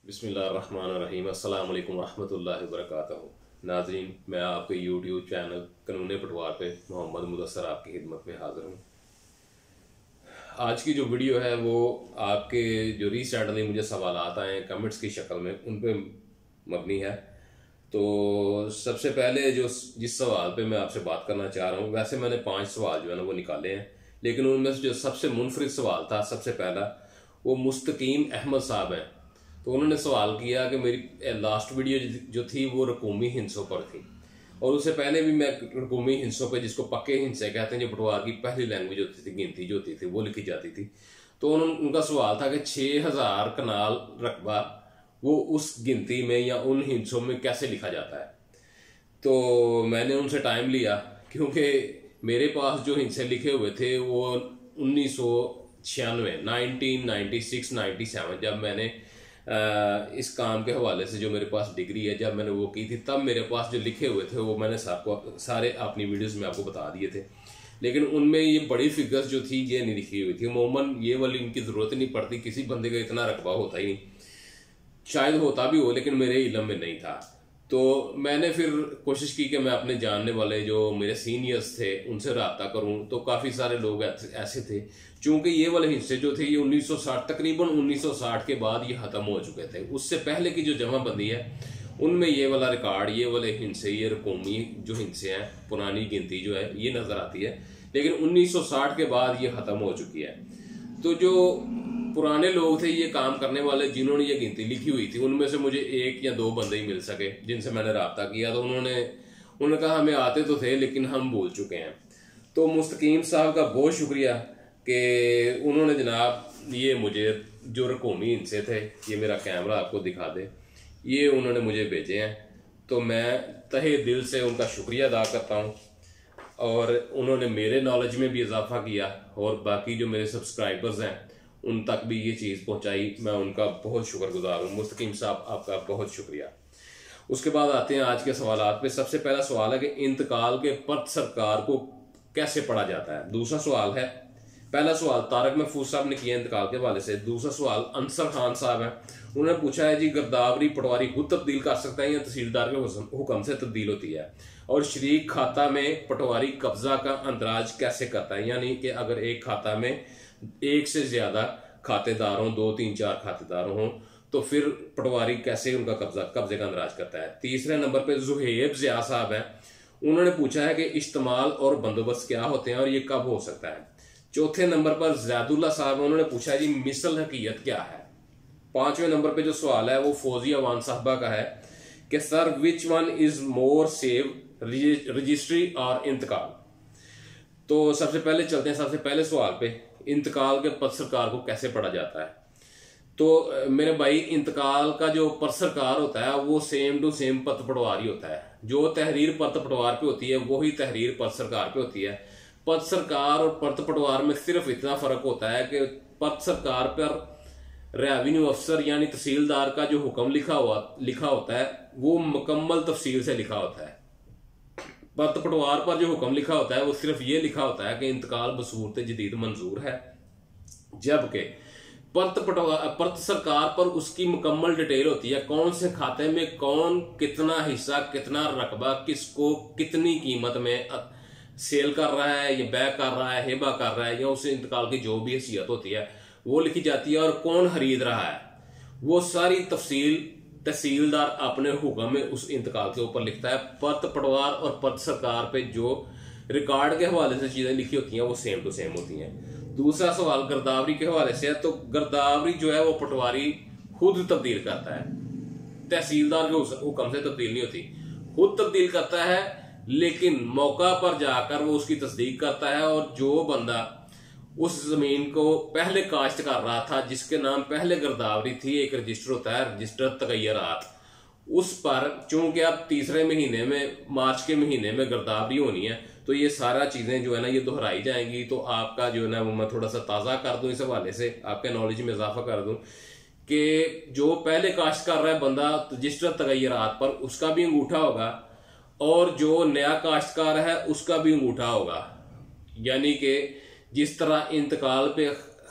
बिस्मिल्लाहिर्रहमानिर्रहीम अस्सलाम वालेकुम रहमतुल्लाहि व बरकातहू। नाज़रीन, मैं आपके यूट्यूब चैनल कानून पटवार पे मोहम्मद मुदस्सर आपकी खिदमत में हाज़िर हूँ। आज की जो वीडियो है वो आपके जो रिसेंटली मुझे सवालात आए हैं कमेंट्स की शक्ल में, उन पे मबनी है। तो सबसे पहले जिस सवाल पे मैं आपसे बात करना चाह रहा हूँ, वैसे मैंने 5 सवाल जो है ना वो निकाले हैं, लेकिन उनमें से जो सबसे मुनफरिद सवाल था सबसे पहला, वो मुस्तकीम अहमद साहब हैं। तो उन्होंने सवाल किया कि मेरी लास्ट वीडियो जो थी वो रकूमी हिंसों पर थी, और उससे पहले भी मैं रकूमी हिंसों पर, जिसको पक्के हिंसे कहते हैं, जो पटवार की पहली लैंग्वेज होती थी, गिनती जो होती थी वो लिखी जाती थी। तो उनका सवाल था कि 6000 कनाल रकबा वो उस गिनती में या उन हिंसों में कैसे लिखा जाता है। तो मैंने उनसे टाइम लिया, क्योंकि मेरे पास जो हिंसे लिखे हुए थे वो 1996, 1996, 97, जब मैंने इस काम के हवाले से जो मेरे पास डिग्री है, जब मैंने वो की थी, तब मेरे पास जो लिखे हुए थे वो मैंने सारे अपनी वीडियोस में आपको बता दिए थे। लेकिन उनमें ये बड़ी फिगर्स जो थी ये नहीं लिखी हुई थी। अमूमन ये वाली इनकी ज़रूरत नहीं पड़ती, किसी बंदे का इतना रकबा होता ही नहीं, शायद होता भी हो लेकिन मेरे इल्म में नहीं था। तो मैंने फिर कोशिश की कि मैं अपने जानने वाले जो मेरे सीनियर्स थे उनसे रब्ता करूं। तो काफ़ी सारे लोग ऐसे थे, चूंकि ये वाले हिस्से जो थे ये 1960, तकरीबन 1960 के बाद ये ख़त्म हो चुके थे। उससे पहले की जो जमाबंदी है उनमें ये वाला रिकॉर्ड, ये वाले हिंसे, ये रकूमी जो हिंसे हैं, पुरानी गिनती जो है ये नज़र आती है। लेकिन 1960 के बाद ये ख़त्म हो चुकी है। तो जो पुराने लोग थे, ये काम करने वाले, जिन्होंने ये गिनती लिखी हुई थी, उनमें से मुझे 1 या 2 बंदे ही मिल सके जिनसे मैंने रब्ता किया। तो उन्होंने कहा हमें आते तो थे लेकिन हम भूल चुके हैं। तो मुस्तकीम साहब का बहुत शुक्रिया कि उन्होंने जनाब ये मुझे जो रकूमी हिंसे थे, ये मेरा कैमरा आपको दिखा दे, ये उन्होंने मुझे भेजे हैं। तो मैं तहे दिल से उनका शुक्रिया अदा करता हूँ, और उन्होंने मेरे नॉलेज में भी इजाफा किया, और बाकी जो मेरे सब्सक्राइबर्स हैं उन तक भी ये चीज़ पहुंचाई। मैं उनका बहुत शुक्रगुजार हूँ। मुस्तकीम साहब, आपका बहुत शुक्रिया। उसके बाद आते हैं आज के सवालात पे। सबसे पहला सवाल है कि इंतकाल के पद सरकार को कैसे पढ़ा जाता है। दूसरा सवाल है, पहला सवाल तारक महफूज साहब ने किया इंतकाल के हवाले से। दूसरा सवाल अंसर खान साहब है, उन्होंने पूछा है जी, गिरदावरी पटवारी खुद तब्दील कर सकता है या तहसीलदार के हुक्म से तब्दील होती है, और शरीक खाता में पटवारी कब्जा का अंदराज कैसे करता है, यानी कि अगर एक खाता में 1 से ज्यादा खातेदार हों, 2, 3, 4 खातेदार हों, तो फिर पटवारी कैसे उनका कब्जे का अंदराज करता है। तीसरे नंबर पे जुहेब ज़िया साहब हैं, उन्होंने पूछा है कि इस्तेमाल और बंदोबस्त क्या होते हैं और ये कब हो सकता है। चौथे नंबर पर जैदुल्ला साहब, उन्होंने पूछा है जी मिसल हकीयत क्या है। 5वें नंबर पे जो सवाल है वो फौजी अवान साहबा का है कि sir which one is more safe, registry और इंतकाल। तो सबसे पहले चलते हैं सबसे पहले सवाल पे, इंतकाल के पद सरकार को कैसे पढ़ा जाता है। तो मेरे भाई, इंतकाल का जो पद सरकार होता है वो सेम टू सेम पद पटवारी होता है। जो तहरीर पद पटवार पे होती है वही तहरीर पद सरकार पे होती है। पद सरकार और पद पटवार में सिर्फ इतना फर्क होता है कि पद सरकार पर रेवेन्यू अफसर यानी तहसीलदार का जो हुक्म लिखा होता है वो मुकम्मल तफसील से लिखा होता है। पद पटवार पर जो हुक्म लिखा होता है वो सिर्फ ये लिखा होता है कि इंतकाल बसूरत जदीद मंजूर है, जबकि पद सरकार पर उसकी मुकम्मल डिटेल होती है, कौन से खाते में कौन कितना हिस्सा, कितना रकबा, किसको कितनी कीमत में सेल कर रहा है, या बै कर रहा है, हेबा कर रहा है, या उसे इंतकाल की जो भी हैसियत होती है वो लिखी जाती है, और कौन खरीद रहा है वो सारी तफसील तहसीलदार अपने हुक्म में उस इंतकाल के ऊपर लिखता है। पद पटवार और पद सरकार पे जो रिकॉर्ड के हवाले से चीजें लिखी होती हैं वो सेम टू सेम होती हैं। दूसरा सवाल गिरदावरी के हवाले से है। तो गिरदावरी जो है वो पटवारी खुद तब्दील करता है, तहसीलदार के हुक्म से तब्दील नहीं होती, खुद तब्दील करता है, लेकिन मौका पर जाकर वो उसकी तस्दीक करता है। और जो बंदा उस जमीन को पहले काश्त कर रहा था, जिसके नाम पहले गिरदावरी थी, एक रजिस्टर होता है, रजिस्टर तगय्यरात, उस पर चूंकि अब तीसरे महीने में, मार्च के महीने में गिरदावरी होनी है, तो ये सारा चीजें जो है ना ये दोहराई जाएंगी। तो आपका जो है ना वो मैं थोड़ा सा ताज़ा कर दूं, इस हवाले से आपके नॉलेज में इजाफा कर दूं कि जो पहले काश्त कर रहा है बंदा रजिस्टर तगय्यरात पर, उसका भी अंगूठा होगा, और जो नया काश्तकार है उसका भी अंगूठा होगा। यानी कि जिस तरह इंतकाल पे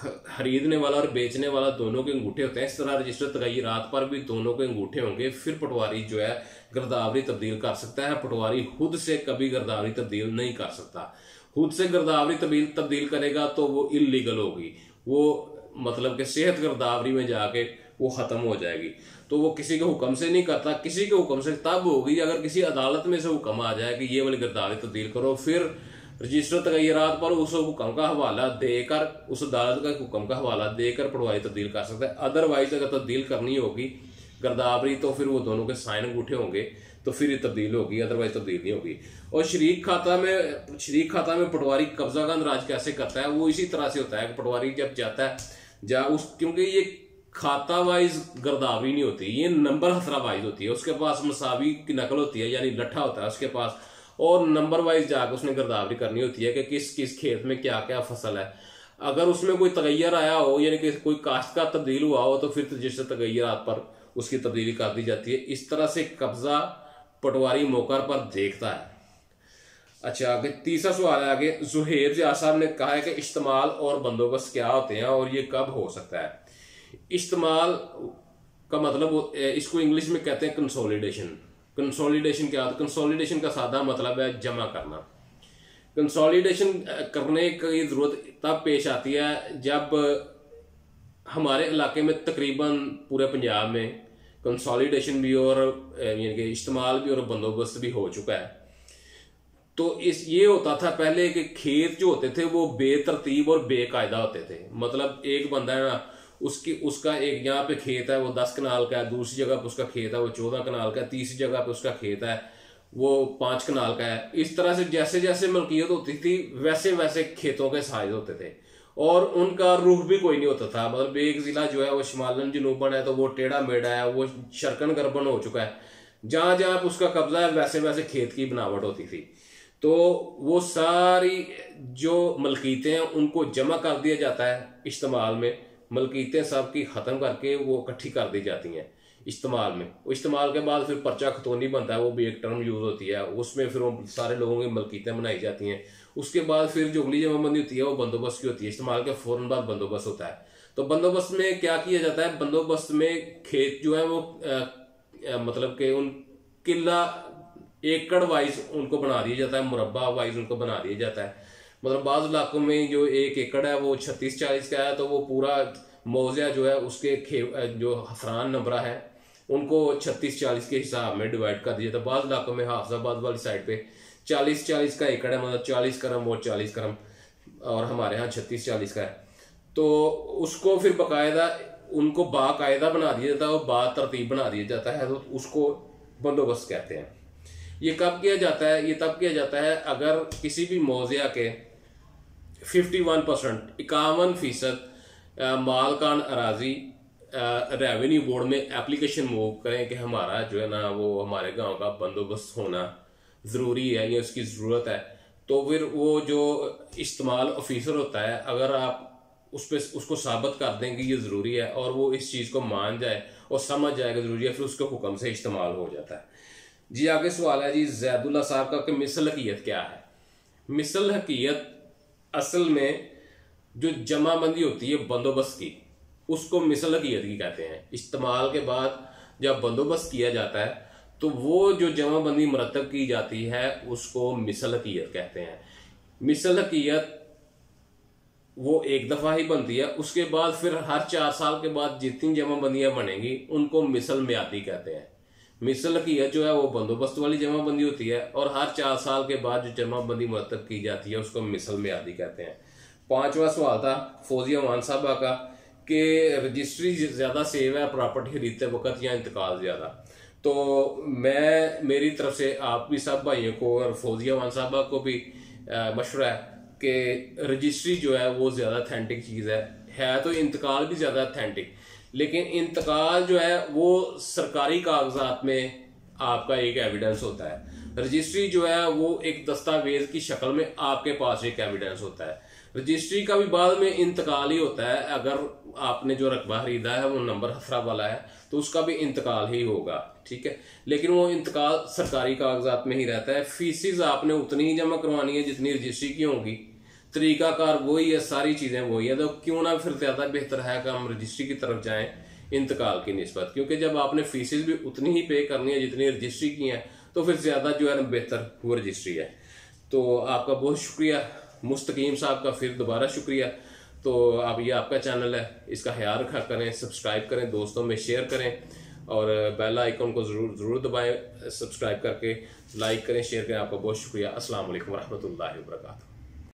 खरीदने वाला और बेचने वाला दोनों के अंगूठे होते हैं, इस तरह रजिस्टर तगैयरात पर भी दोनों के अंगूठे होंगे, फिर पटवारी जो है गिरदावरी तब्दील कर सकता है। पटवारी खुद से कभी गिरदावरी तब्दील नहीं कर सकता। खुद से गिरदावरी तब्दील करेगा तो वो इलीगल होगी, वो मतलब कि सेहत गिरदावरी में जाके वो खत्म हो जाएगी। तो वो किसी के हुक्म से नहीं करता, किसी के हुक्म से तब होगी अगर किसी अदालत में से हुक्म आ जाए कि ये वाली गिरदावरी तब्दील करो, फिर रजिस्टर तगैयरात पर उस हुक्म का हवाला देकर, उस अदालत का हुक्म का हवाला देकर पटवारी तब्दील कर सकता है। अदरवाइज अगर तब्दील करनी होगी गिरदावरी तो फिर वो दोनों के साइन अंगूठे होंगे तो फिर ये तब्दील होगी, अदरवाइज तब्दील नहीं होगी। और शरीक खाता में पटवारी कब्जा का अंदराज कैसे करता है, वो इसी तरह से होता है कि पटवारी जब जाता है क्योंकि ये खाता वाइज गिरदावरी नहीं होती, ये नंबर हसरा वाइज होती है। उसके पास मसावी की नकल होती है, यानी लट्ठा होता है उसके पास, और नंबर वाइज जाकर उसने गिरदावरी करनी होती है कि किस किस खेत में क्या क्या फसल है। अगर उसमें कोई तगैयर आया हो, यानी कि कोई काश्त का तब्दील हुआ हो, तो फिर रजिस्टर तगैयरात पर उसकी तब्दीली कर दी जाती है। इस तरह से कब्जा पटवारी मौका पर देखता है। अच्छा, आगे तीसरा सवाल है आगे। जुहेब जियाद साहब ने कहा है कि इस्तेमाल और बंदोबस्त क्या होते हैं और ये कब हो सकता है। इस्तेमाल का मतलब, इसको इंग्लिश में कहते हैं कंसोलिडेशन। कंसोलिडेशन क्या होता है? कंसोलिडेशन का सादा मतलब है जमा करना। कंसोलिडेशन करने की जरूरत तब पेश आती है जब हमारे इलाके में तकरीबन पूरे पंजाब में कंसोलिडेशन भी और यानी कि इस्तेमाल भी और बंदोबस्त भी हो चुका है। तो ये होता था पहले कि खेत जो होते थे वो बेतरतीब और बेकायदा होते थे। मतलब एक बंदा है ना, उसका एक यहाँ पे खेत है वो 10 कनाल का है, दूसरी जगह पे उसका खेत है वो 14 कनाल का है, तीसरी जगह पे उसका खेत है वो 5 कनाल का है। इस तरह से जैसे जैसे मलकियत होती थी वैसे वैसे खेतों के साइज होते थे और उनका रुख भी कोई नहीं होता था। मतलब एक जिला जो है वो शिमालन जनूबन है तो वो टेढ़ा मेढ़ा है, वो शरकन गर्बन हो चुका है। जहां जहां उसका कब्जा है वैसे वैसे खेत की बनावट होती थी। तो वो सारी जो मलकीतें हैं उनको जमा कर दिया जाता है इस्तेमाल में। मलकीतें सब की ख़त्म करके वो इकट्ठी कर दी जाती हैं इस्तेमाल में। इस्तेमाल के बाद फिर पर्चा खतौनी बनता है, वो भी एक टर्म यूज़ होती है, उसमें फिर वो सारे लोगों की मलकीतें बनाई जाती हैं। उसके बाद फिर जो अगली जमाबंदी होती है वो बंदोबस्त की होती है। इस्तेमाल के फ़ौरन बाद बंदोबस्त होता है। तो बंदोबस्त में क्या किया जाता है? बंदोबस्त में खेत जो है वो मतलब कि उन किला एकड़ वाइज उनको बना दिया जाता है, मुरब्बा वाइज उनको बना दिया जाता है। मतलब बाज़ इलाकों में जो 1 एकड़ है वो 36-40 का है तो वो पूरा मौजा जो है उसके जो हफरान नंबरा है उनको 36-40 के हिसाब में डिवाइड कर दिया जाता है। बाज़ इलाकों में हाफिजाबाद वाली साइड पे 40-40 का एकड़ है, मतलब 40 करम और 40 करम, और हमारे यहाँ 36-40 का है। तो उसको फिर बाकायदा उनको बाकायदा बना दिया जाता है और बातरतीब बना दिया जाता है, तो उसको बंदोबस्त कहते हैं। ये कब किया जाता है? ये तब किया जाता है अगर किसी भी मौज़िया के 51% मालकान अराजी रेवेन्यू बोर्ड में एप्लीकेशन मूव करें कि हमारा जो है ना वो हमारे गांव का बंदोबस्त होना ज़रूरी है या उसकी ज़रूरत है, तो फिर वो जो इस्तेमाल ऑफिसर होता है अगर आप उसको साबित कर दें कि ये ज़रूरी है और वो इस चीज़ को मान जाए और समझ जाए कि ज़रूरी है, फिर उसके हुक्म से इस्तेमाल हो जाता है। जी आगे सवाल है जी जैदुल्ला साहब का कि मिसल हकीयत क्या है। मिसल हकीयत असल में जो जमाबंदी होती है बंदोबस्त की उसको मिसल हकीयत की कहते हैं। इस्तेमाल के बाद जब बंदोबस्त किया जाता है तो वो जो जमाबंदी मुरतब की जाती है उसको मिसल हकीयत कहते हैं। मिसल हकीयत वो एक दफ़ा ही बनती है, उसके बाद फिर हर 4 साल के बाद जितनी जमाबंदियां बनेंगी उनको मिसल म्यादी कहते हैं। मिसल हकीयत जो है वो बंदोबस्त वाली जमाबंदी होती है और हर 4 साल के बाद जो जमाबंदी मुरतब की जाती है उसको मिसल म्यादी कहते हैं। 5वां सवाल था फौजिया मान साहबा का कि रजिस्ट्री ज़्यादा सेव है प्रॉपर्टी खरीदते वक्त या इंतकाल ज़्यादा। तो मैं मेरी तरफ से आप भी सब भाइयों को और फौजिया मान साहबा को भी मशवरा है कि रजिस्ट्री जो है वो ज़्यादा अथेंटिक चीज़ है तो इंतकाल भी ज़्यादा अथेंटिक, लेकिन इंतकाल जो है वो सरकारी कागजात में आपका एक एविडेंस होता है। रजिस्ट्री जो है वो एक दस्तावेज की शक्ल में आपके पास एक एविडेंस होता है। रजिस्ट्री का भी बाद में इंतकाल ही होता है। अगर आपने जो रकबा खरीदा है वो नंबर हफरा वाला है तो उसका भी इंतकाल ही होगा, ठीक है, लेकिन वो इंतकाल सरकारी कागजात में ही रहता है। फीसिस आपने उतनी ही जमा करवानी है जितनी रजिस्ट्री की होंगी, तरीकाकार वही है, सारी चीज़ें वही है, तो क्यों ना फिर ज़्यादा बेहतर है कि हम रजिस्ट्री की तरफ जाएं इंतकाल की निस्बत, क्योंकि जब आपने फीसेस भी उतनी ही पे करनी है जितनी रजिस्ट्री की हैं, तो फिर ज़्यादा जो है ना बेहतर वो रजिस्ट्री है। तो आपका बहुत शुक्रिया मुस्तकीम साहब का, फिर दोबारा शुक्रिया। तो आप ये आपका चैनल है, इसका ख्याल रखा करें, सब्सक्राइब करें, दोस्तों में शेयर करें और बेल आइकन को ज़रूर दबाएं, सब्सक्राइब करके लाइक करें, शेयर करें। आपका बहुत शुक्रिया। अस्सलाम वालेकुम रहमतुल्लाहि व बरकातहू।